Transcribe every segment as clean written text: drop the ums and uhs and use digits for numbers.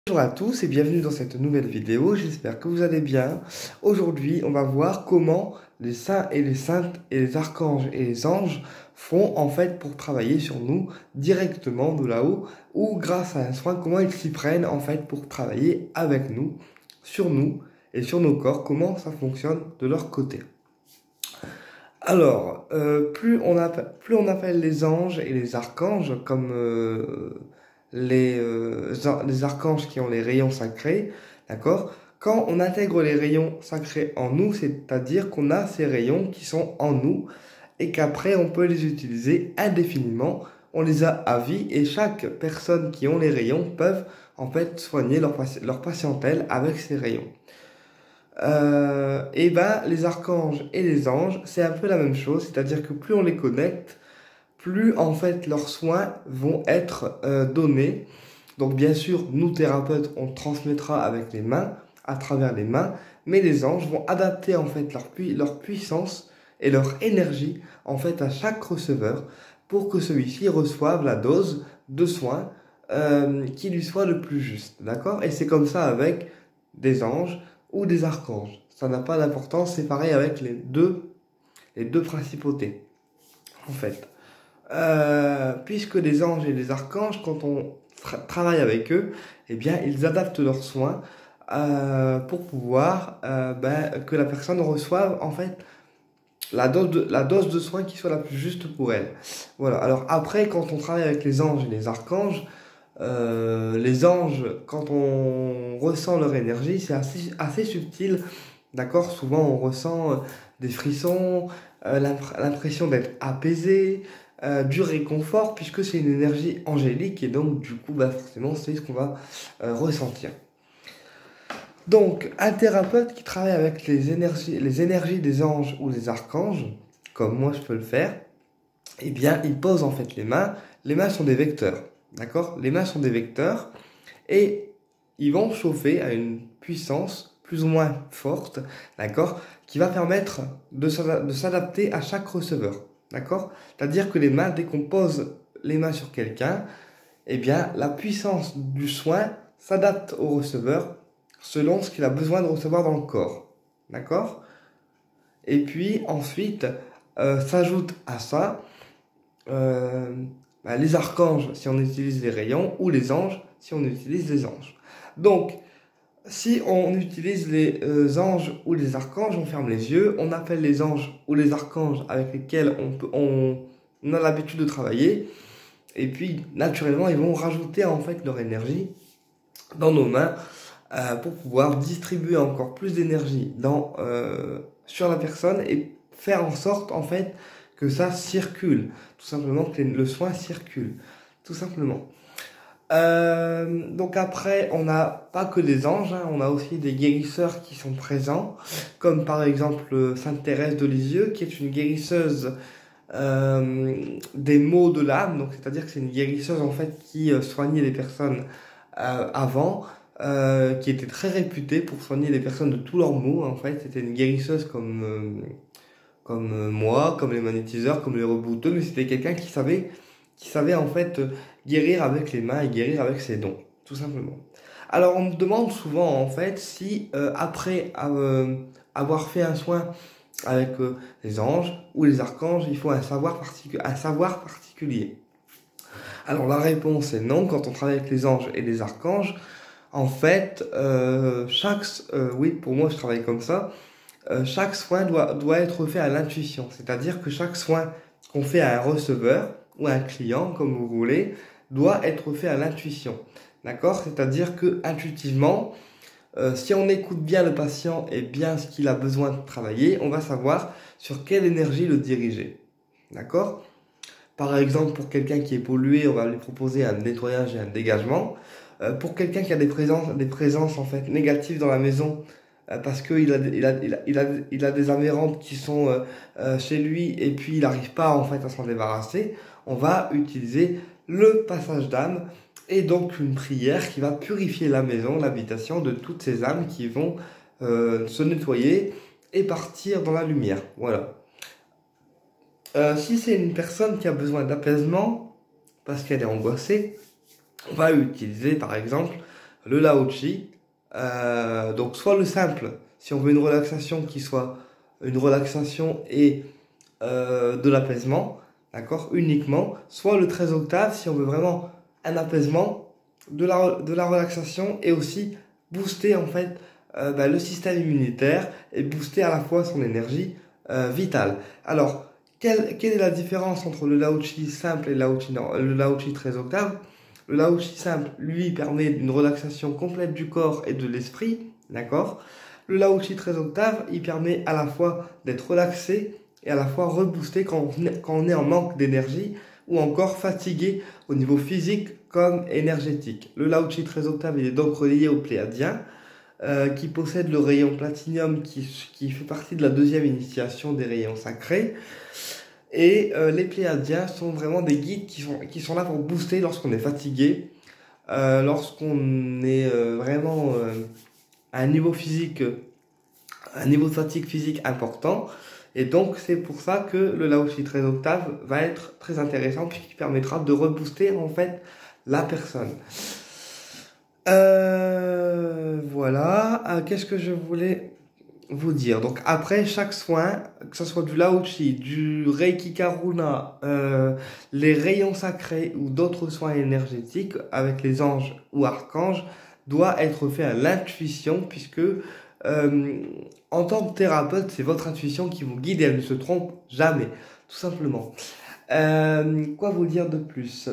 Bonjour à tous et bienvenue dans cette nouvelle vidéo, j'espère que vous allez bien. Aujourd'hui, on va voir comment les saints et les saintes et les archanges et les anges font en fait pour travailler sur nous directement de là-haut ou grâce à un soin, comment ils s'y prennent en fait pour travailler avec nous et sur nos corps, comment ça fonctionne de leur côté. Alors, plus on appelle les anges et les archanges comme les archanges qui ont les rayons sacrés, d'accord? Quand on intègre les rayons sacrés en nous, c'est-à-dire qu'on a ces rayons qui sont en nous et qu'après on peut les utiliser indéfiniment, on les a à vie et chaque personne qui ont les rayons peuvent en fait soigner leur patientèle avec ces rayons. Et ben les archanges et les anges, c'est un peu la même chose, c'est-à-dire que plus on les connecte, plus en fait leurs soins vont être donnés. Donc bien sûr, nous thérapeutes, on transmettra avec les mains, à travers les mains, mais les anges vont adapter en fait leur puissance et leur énergie en fait à chaque receveur pour que celui-ci reçoive la dose de soins qui lui soit le plus juste, d'accord? Et c'est comme ça avec des anges ou des archanges. Ça n'a pas d'importance, c'est pareil avec les deux principautés, en fait. Puisque les anges et les archanges, quand on travaille avec eux, eh bien, ils adaptent leurs soins pour pouvoir que la personne reçoive en fait la dose de soins qui soit la plus juste pour elle. Voilà. Alors après, quand on travaille avec les anges, quand on ressent leur énergie, c'est assez subtil, d'accord? Souvent, on ressent des frissons, l'impression d'être apaisé, du réconfort, puisque c'est une énergie angélique, et donc, du coup, forcément, c'est ce qu'on va ressentir. Donc, un thérapeute qui travaille avec les énergies des anges ou des archanges, comme moi je peux le faire, eh bien, il pose en fait les mains. Les mains sont des vecteurs, d'accord? Les mains sont des vecteurs et ils vont chauffer à une puissance plus ou moins forte, d'accord? Qui va permettre de s'adapter à chaque receveur, d'accord? C'est-à-dire que les mains, dès qu'on pose les mains sur quelqu'un, eh bien, la puissance du soin s'adapte au receveur selon ce qu'il a besoin de recevoir dans le corps, d'accord? Et puis ensuite, s'ajoute à ça les archanges si on utilise les rayons ou les anges si on utilise les anges. Donc, si on utilise les anges ou les archanges, on ferme les yeux, on appelle les anges ou les archanges avec lesquels on a l'habitude de travailler, et puis naturellement ils vont rajouter en fait leur énergie dans nos mains pour pouvoir distribuer encore plus d'énergie sur la personne et faire en sorte en fait que ça circule, tout simplement que le soin circule, tout simplement. Donc après, on n'a pas que des anges, hein, on a aussi des guérisseurs qui sont présents, comme par exemple Sainte Thérèse de Lisieux, qui est une guérisseuse des maux de l'âme, donc c'est-à-dire que c'est une guérisseuse en fait qui soignait les personnes avant, qui était très réputée pour soigner les personnes de tous leurs maux. En fait, c'était une guérisseuse comme moi, comme les magnétiseurs, comme les rebouteux, mais c'était quelqu'un qui savait en fait guérir avec les mains et guérir avec ses dons, tout simplement. Alors on me demande souvent en fait si après avoir fait un soin avec les anges ou les archanges, il faut un savoir particulier. Alors la réponse est non. Quand on travaille avec les anges et les archanges, en fait, oui, pour moi je travaille comme ça. Chaque soin doit être fait à l'intuition, c'est-à-dire que chaque soin qu'on fait à un receveur ou à un client, comme vous voulez, doit être fait à l'intuition, d'accord? C'est-à-dire que intuitivement, si on écoute bien le patient et bien ce qu'il a besoin de travailler, on va savoir sur quelle énergie le diriger, d'accord? Par exemple, pour quelqu'un qui est pollué, on va lui proposer un nettoyage et un dégagement. Pour quelqu'un qui a des présences en fait négatives dans la maison, parce qu'il il a des amérantes qui sont chez lui et puis il n'arrive pas en fait à s'en débarrasser, on va utiliser le passage d'âme et donc une prière qui va purifier la maison, l'habitation de toutes ces âmes qui vont se nettoyer et partir dans la lumière. Voilà. Si c'est une personne qui a besoin d'apaisement parce qu'elle est angoissée, on va utiliser par exemple le Lao-Chi. Donc soit le simple, si on veut une relaxation qui soit une relaxation et de l'apaisement, d'accord, uniquement, soit le 13 octaves si on veut vraiment un apaisement, de la relaxation et aussi booster en fait le système immunitaire et booster à la fois son énergie vitale. Alors, quelle est la différence entre le Lao-Chi simple et le Lao-Chi 13 octaves? Le Lao-Chi simple, lui, permet une relaxation complète du corps et de l'esprit, d'accord? Le Lao-Chi 13 octaves, il permet à la fois d'être relaxé et à la fois reboosté quand on est en manque d'énergie ou encore fatigué au niveau physique comme énergétique. Le Lao-Chi 13 octaves, il est donc relié au Pléiadien, qui possède le rayon platinium qui fait partie de la deuxième initiation des rayons sacrés. Et les Pléiadiens sont vraiment des guides qui sont là pour booster lorsqu'on est fatigué, lorsqu'on est vraiment à un niveau physique, un niveau de fatigue physique important. Et donc c'est pour ça que le Lao-Chi 13 octaves va être très intéressant puisqu'il permettra de rebooster en fait la personne. Voilà. Qu'est-ce que je voulais vous dire? Donc après chaque soin, que ce soit du Lao-Chi, du Reiki Karuna, les rayons sacrés ou d'autres soins énergétiques avec les anges ou archanges, doit être fait à l'intuition puisque en tant que thérapeute, c'est votre intuition qui vous guide et elle ne se trompe jamais, tout simplement. Quoi vous dire de plus?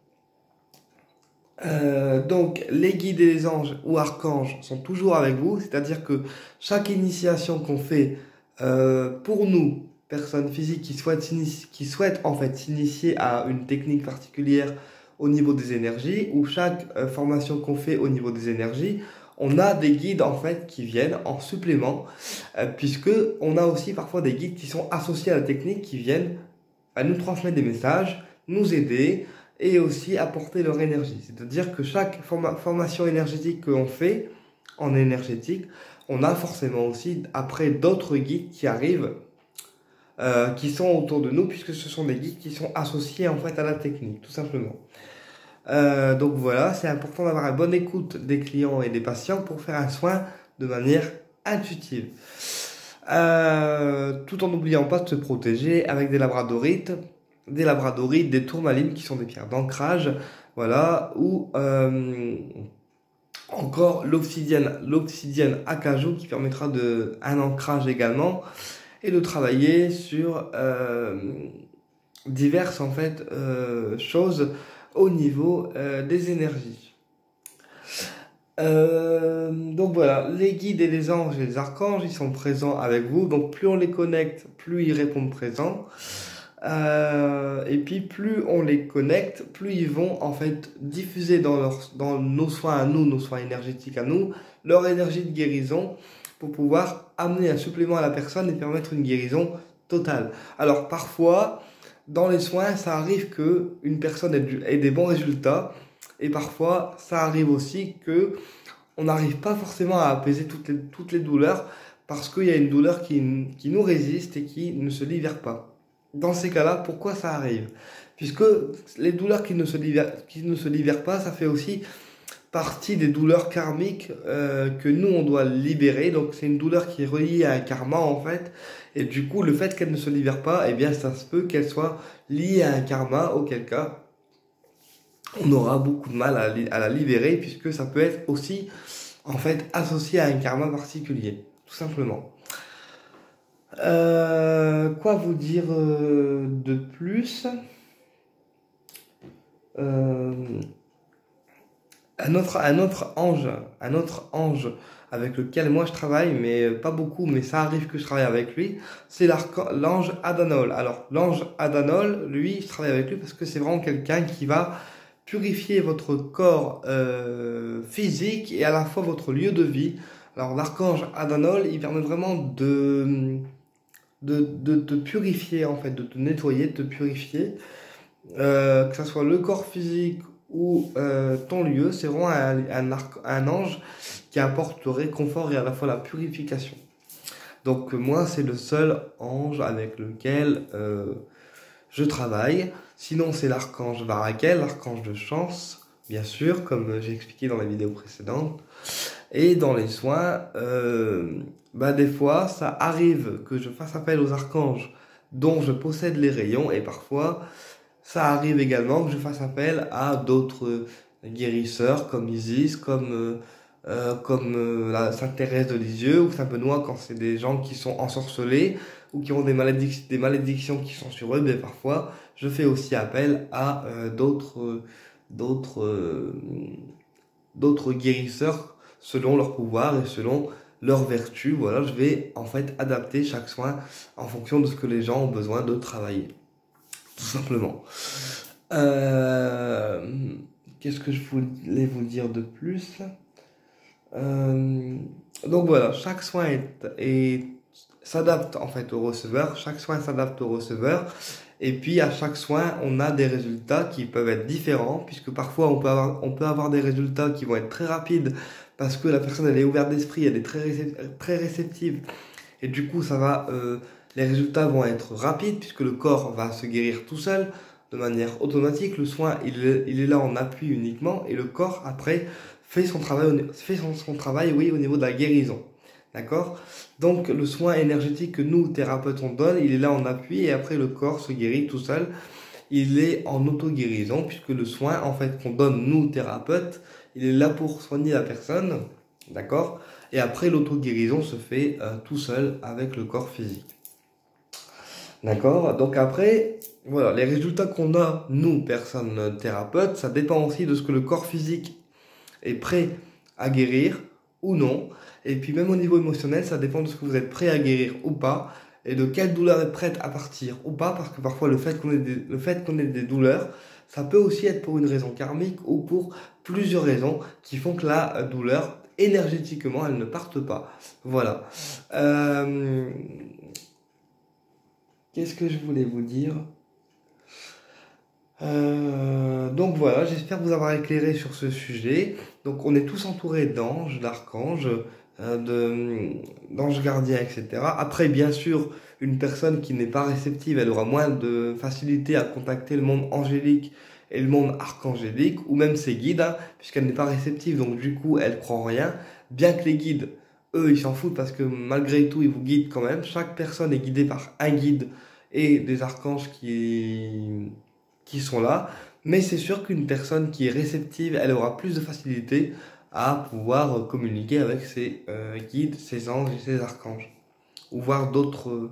Donc les guides et les anges ou archanges sont toujours avec vous, c'est-à-dire que chaque initiation qu'on fait pour nous, personnes physiques qui souhaitent en fait s'initier à une technique particulière au niveau des énergies, ou chaque formation qu'on fait au niveau des énergies, on a des guides en fait qui viennent en supplément, puisque on a aussi parfois des guides qui sont associés à la technique qui viennent à nous transmettre des messages, nous aider et aussi apporter leur énergie. C'est-à-dire que chaque formation énergétique qu'on fait en énergétique, on a forcément aussi après d'autres guides qui arrivent, qui sont autour de nous, puisque ce sont des guides qui sont associés en fait à la technique, tout simplement. Donc voilà, c'est important d'avoir une bonne écoute des clients et des patients pour faire un soin de manière intuitive. Tout en n'oubliant pas de se protéger avec des labradorites, des tourmalines qui sont des pierres d'ancrage, voilà, ou encore l'obsidienne acajou qui permettra un ancrage également, et de travailler sur diverses en fait choses au niveau des énergies. Donc voilà, les guides et les anges et les archanges, ils sont présents avec vous. Donc plus on les connecte, plus ils répondent présents. Et puis plus on les connecte, plus ils vont en fait diffuser dans nos soins à nous, nos soins énergétiques à nous, leur énergie de guérison pour pouvoir amener un supplément à la personne et permettre une guérison totale. Alors parfois, dans les soins, ça arrive que une personne ait des bons résultats, et parfois ça arrive aussi que on n'arrive pas forcément à apaiser toutes les douleurs parce qu'il y a une douleur qui nous résiste et qui ne se libère pas. Dans ces cas-là, pourquoi ça arrive? Puisque les douleurs qui ne se libèrent pas, ça fait aussi partie des douleurs karmiques que nous, on doit libérer. Donc c'est une douleur qui est reliée à un karma en fait. Et du coup, le fait qu'elle ne se libère pas, eh bien ça se peut qu'elle soit liée à un karma, auquel cas on aura beaucoup de mal à la libérer, puisque ça peut être aussi en fait associé à un karma particulier, tout simplement. Quoi vous dire de plus? Un autre ange avec lequel moi je travaille, mais pas beaucoup, mais ça arrive que je travaille avec lui, c'est l'ange Adanol. Alors l'ange Adanol, lui, je travaille avec lui parce que c'est vraiment quelqu'un qui va purifier votre corps physique et à la fois votre lieu de vie. Alors l'archange Adanol, il permet vraiment de te purifier en fait, de te nettoyer, de te purifier, que ce soit le corps physique ou ton lieu. C'est vraiment un ange qui apporte le réconfort et à la fois la purification. Donc moi c'est le seul ange avec lequel je travaille. Sinon c'est l'archange Varakel, l'archange de chance, bien sûr, comme j'ai expliqué dans la vidéo précédente. Et dans les soins, des fois, ça arrive que je fasse appel aux archanges dont je possède les rayons, et parfois, ça arrive également que je fasse appel à d'autres guérisseurs comme Isis, comme la Sainte Thérèse de Lisieux ou Saint Benoît quand c'est des gens qui sont ensorcelés ou qui ont des malédictions qui sont sur eux. Mais parfois, je fais aussi appel à d'autres guérisseurs selon leur pouvoir et selon leur vertu. Voilà, je vais en fait adapter chaque soin en fonction de ce que les gens ont besoin de travailler, tout simplement. Qu'est-ce que je voulais vous dire de plus? Donc voilà, chaque soin s'adapte en fait au receveur, chaque soin s'adapte au receveur, et puis à chaque soin, on a des résultats qui peuvent être différents, puisque parfois on peut avoir des résultats qui vont être très rapides, parce que la personne elle est ouverte d'esprit, elle est très réceptive, et du coup les résultats vont être rapides, puisque le corps va se guérir tout seul, de manière automatique. Le soin, il est là en appui uniquement, et le corps après fait son travail, oui, au niveau de la guérison. D'accord? Donc, le soin énergétique que nous, thérapeutes, on donne, il est là en appui, et après, le corps se guérit tout seul. Il est en auto-guérison, puisque le soin, en fait, qu'on donne, nous, thérapeutes, il est là pour soigner la personne. D'accord? Et après, l'auto-guérison se fait tout seul avec le corps physique. D'accord? Donc après, voilà, les résultats qu'on a, nous, personnes thérapeutes, ça dépend aussi de ce que le corps physique est prêt à guérir ou non. Et puis même au niveau émotionnel, ça dépend de ce que vous êtes prêt à guérir ou pas, et de quelle douleur est prête à partir ou pas, parce que parfois le fait qu'on ait des douleurs, ça peut aussi être pour une raison karmique ou pour plusieurs raisons qui font que la douleur, énergétiquement, elle ne parte pas. Voilà. Qu'est-ce que je voulais vous dire? Donc voilà, j'espère vous avoir éclairé sur ce sujet. Donc on est tous entourés d'anges, d'archanges, d'anges gardiens, etc. Après, bien sûr, une personne qui n'est pas réceptive, elle aura moins de facilité à contacter le monde angélique et le monde archangélique, ou même ses guides, hein, puisqu'elle n'est pas réceptive, donc du coup, elle prend rien. Bien que les guides, eux, ils s'en foutent parce que malgré tout, ils vous guident quand même. Chaque personne est guidée par un guide et des archanges qui sont là. Mais c'est sûr qu'une personne qui est réceptive, elle aura plus de facilité à pouvoir communiquer avec ses guides, ses anges et ses archanges. Ou voir d'autres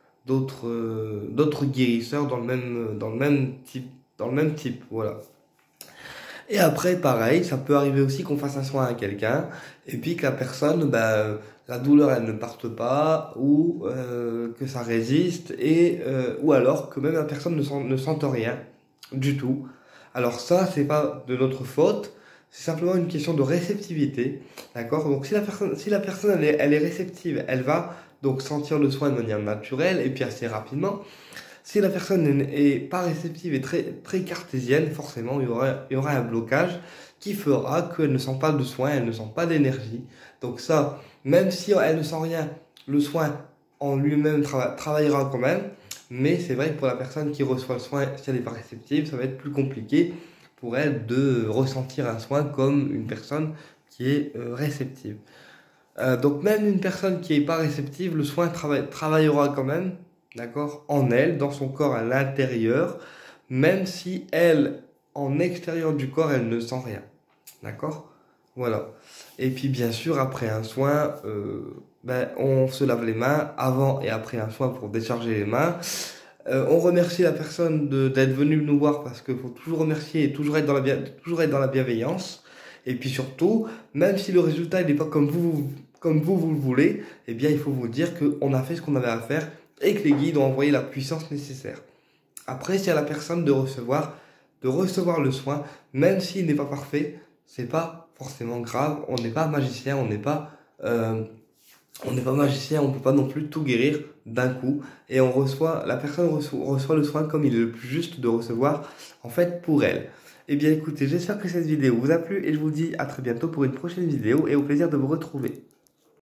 guérisseurs dans le même type, voilà. Et après, pareil, ça peut arriver aussi qu'on fasse un soin à quelqu'un, et puis que la personne, la douleur, elle ne parte pas, ou que ça résiste, ou alors que même la personne ne sente rien du tout. Alors ça, c'est pas de notre faute, c'est simplement une question de réceptivité, d'accord? Donc si la personne elle est réceptive, elle va donc sentir le soin de manière naturelle, et puis assez rapidement. Si la personne n'est pas réceptive et très cartésienne, forcément, il y aura un blocage qui fera qu'elle ne sent pas de soin, elle ne sent pas d'énergie. Donc ça, même si elle ne sent rien, le soin en lui-même travaillera quand même. Mais c'est vrai que pour la personne qui reçoit le soin, si elle n'est pas réceptive, ça va être plus compliqué pour elle de ressentir un soin comme une personne qui est réceptive. Donc même une personne qui n'est pas réceptive, le soin travaillera quand même. D'accord, en elle, dans son corps à l'intérieur, même si elle, en extérieur du corps, elle ne sent rien. D'accord? Voilà. Et puis bien sûr, après un soin, on se lave les mains avant et après un soin pour décharger les mains. On remercie la personne d'être venue nous voir parce qu'il faut toujours remercier et toujours être dans la bienveillance. Et puis surtout, même si le résultat n'est pas comme vous le voulez, eh bien il faut vous dire qu'on a fait ce qu'on avait à faire et que les guides ont envoyé la puissance nécessaire. Après, c'est à la personne de recevoir le soin, même s'il n'est pas parfait, c'est pas forcément grave. On n'est pas magicien, on magicien, on peut pas non plus tout guérir d'un coup. Et la personne reçoit le soin comme il est le plus juste de recevoir, en fait, pour elle. Eh bien, écoutez, j'espère que cette vidéo vous a plu et je vous dis à très bientôt pour une prochaine vidéo et au plaisir de vous retrouver.